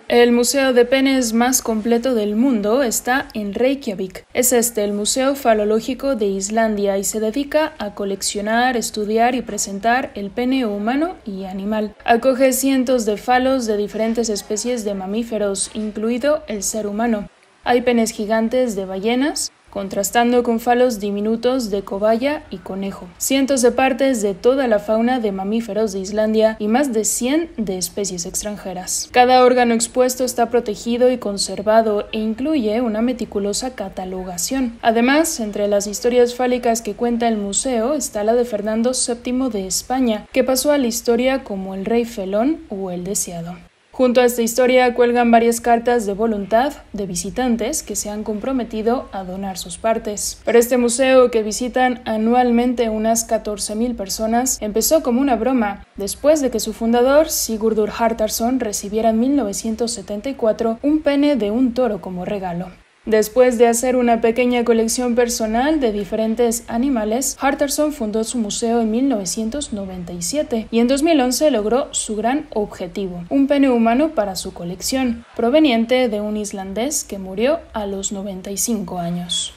El museo de penes más completo del mundo está en Reykjavik. Es el Museo Falológico de Islandia y se dedica a coleccionar, estudiar y presentar el pene humano y animal. Acoge cientos de falos de diferentes especies de mamíferos, incluido el ser humano. Hay penes gigantes de ballenas, contrastando con falos diminutos de cobaya y conejo, cientos de partes de toda la fauna de mamíferos de Islandia y más de 100 de especies extranjeras. Cada órgano expuesto está protegido y conservado e incluye una meticulosa catalogación. Además, entre las historias fálicas que cuenta el museo está la de Fernando VII de España, que pasó a la historia como el rey felón o el deseado. Junto a esta historia cuelgan varias cartas de voluntad de visitantes que se han comprometido a donar sus partes. Pero este museo, que visitan anualmente unas 14.000 personas, empezó como una broma, después de que su fundador, Sigurdur Hartarson, recibiera en 1974 un pene de un toro como regalo. Después de hacer una pequeña colección personal de diferentes animales, Hartarson fundó su museo en 1997 y en 2011 logró su gran objetivo, un pene humano para su colección, proveniente de un islandés que murió a los 95 años.